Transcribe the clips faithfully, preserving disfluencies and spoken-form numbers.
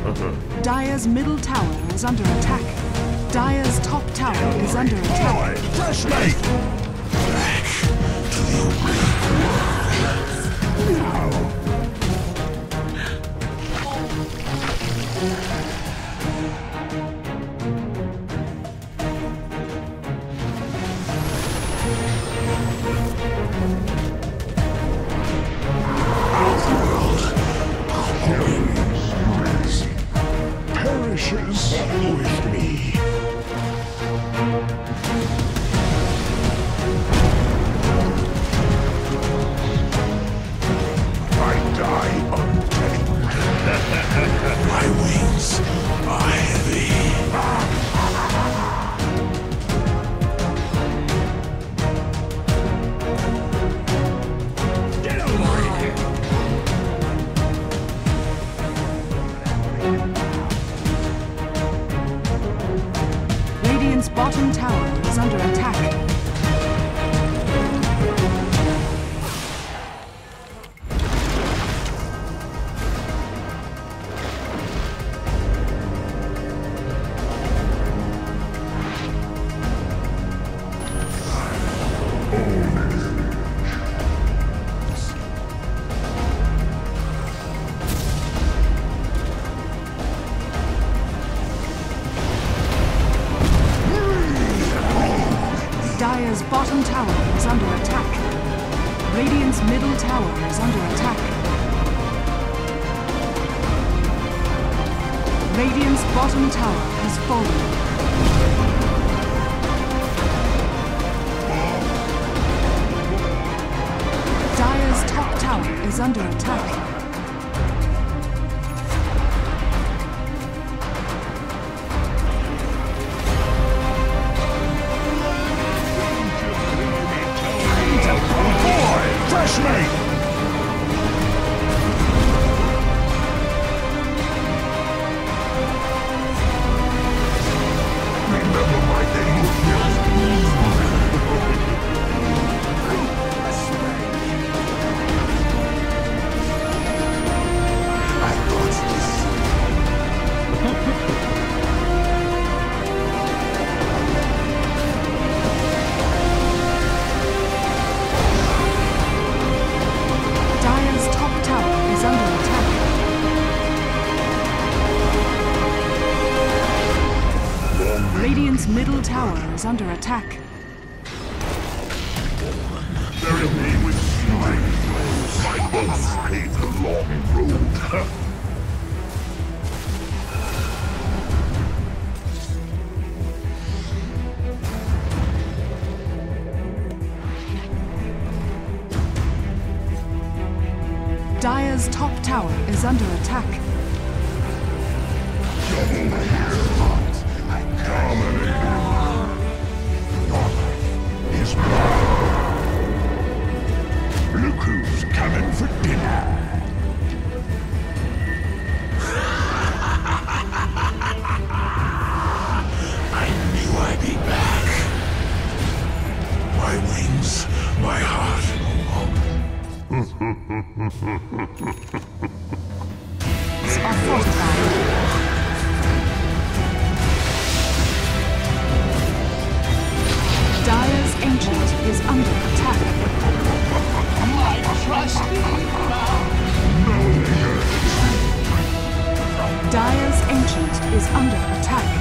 Dire's middle tower is under attack. Dire's top tower is under attack. Fresh meat! Back to the awake world. Now. Perishes with me. I die untamed. My wings are heavy. Get over here! Radiant's bottom tower is under attack. Dire's bottom tower is under attack. Radiant's middle tower is under attack. Radiant's bottom tower has fallen. Dire's top tower is under attack. Fresh meat! Remember my name? I got this. Dire's top tower is under attack. Radiant's middle tower is under attack. Bury me with strength. My bones hate the long road. Dire's top tower is under attack. Dominating. Not is blood. Look who's coming for dinner. I knew I'd be back. My wings, my heart. Are fortified. Dire's ancient is under attack. My trusty Dire's ancient is under attack.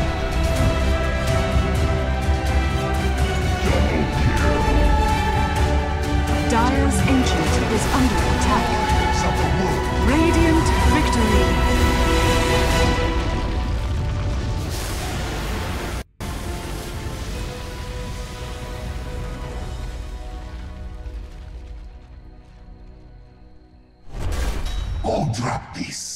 Dire's ancient is under attack. Radiant victory! Go drop this.